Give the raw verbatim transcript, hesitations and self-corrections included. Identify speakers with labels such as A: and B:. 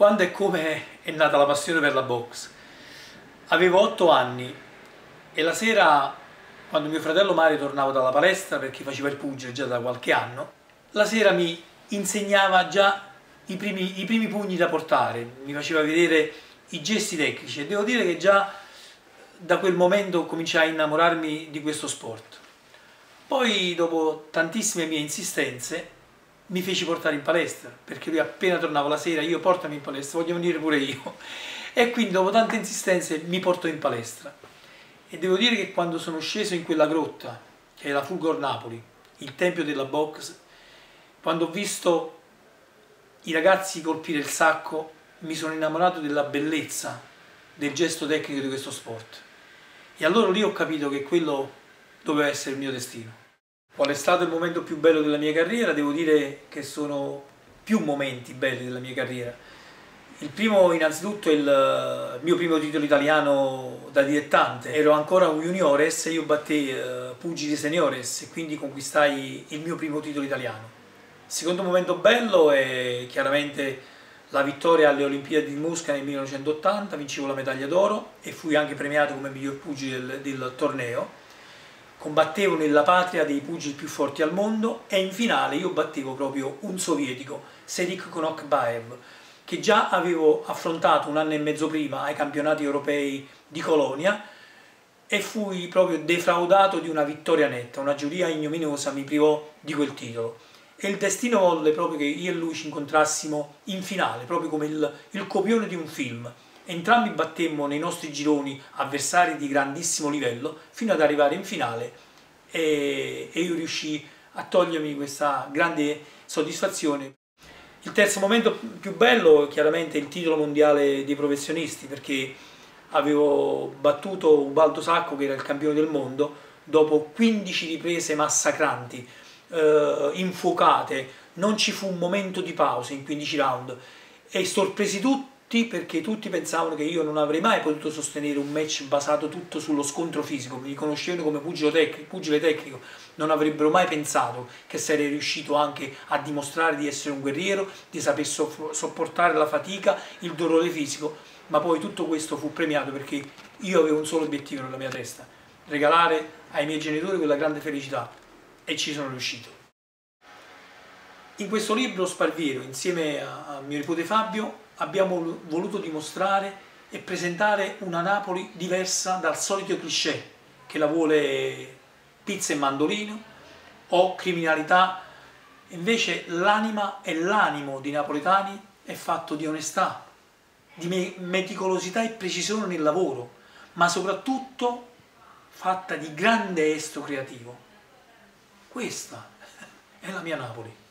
A: Quando e come è nata la passione per la box? Avevo otto anni e la sera, quando mio fratello Mario tornava dalla palestra, perché faceva il pugile già da qualche anno, la sera mi insegnava già i primi, i primi pugni da portare, mi faceva vedere i gesti tecnici e devo dire che già da quel momento cominciai a innamorarmi di questo sport. Poi, dopo tantissime mie insistenze, mi feci portare in palestra, perché lui appena tornava la sera, io portami in palestra, voglio venire pure io. E quindi dopo tante insistenze mi portò in palestra. E devo dire che quando sono sceso in quella grotta, che è la Fulgor Napoli, il tempio della box, quando ho visto i ragazzi colpire il sacco, mi sono innamorato della bellezza del gesto tecnico di questo sport. E allora lì ho capito che quello doveva essere il mio destino. Qual è stato il momento più bello della mia carriera? Devo dire che sono più momenti belli della mia carriera. Il primo innanzitutto è il mio primo titolo italiano da dilettante. Ero ancora un juniores e io battei uh, pugili seniores e quindi conquistai il mio primo titolo italiano. Il secondo momento bello è chiaramente la vittoria alle Olimpiadi di Mosca nel millenovecentottanta, vincevo la medaglia d'oro e fui anche premiato come miglior pugile del, del torneo. Combattevo nella patria dei pugili più forti al mondo e in finale io battevo proprio un sovietico, Serik Konokbaev, che già avevo affrontato un anno e mezzo prima ai campionati europei di Colonia e fui proprio defraudato di una vittoria netta, una giuria ignominiosa mi privò di quel titolo. E il destino volle proprio che io e lui ci incontrassimo in finale, proprio come il, il copione di un film. Entrambi battemmo nei nostri gironi avversari di grandissimo livello fino ad arrivare in finale e, e io riuscii a togliermi questa grande soddisfazione. Il terzo momento più bello chiaramente è il titolo mondiale dei professionisti, perché avevo battuto Ubaldo Sacco, che era il campione del mondo, dopo quindici riprese massacranti, eh, infuocate, non ci fu un momento di pausa in quindici round e sorpresi tutti perché tutti pensavano che io non avrei mai potuto sostenere un match basato tutto sullo scontro fisico, mi conoscevano come pugile tecnico, pugile tecnico, non avrebbero mai pensato che sarei riuscito anche a dimostrare di essere un guerriero, di saper sopportare la fatica, il dolore fisico, ma poi tutto questo fu premiato perché io avevo un solo obiettivo nella mia testa, regalare ai miei genitori quella grande felicità e ci sono riuscito. In questo libro Sparviero, insieme a, a mio nipote Fabio, abbiamo voluto dimostrare e presentare una Napoli diversa dal solito cliché che la vuole pizza e mandolino o criminalità. Invece l'anima e l'animo dei napoletani è fatto di onestà, di meticolosità e precisione nel lavoro, ma soprattutto fatta di grande estro creativo. Questa è la mia Napoli.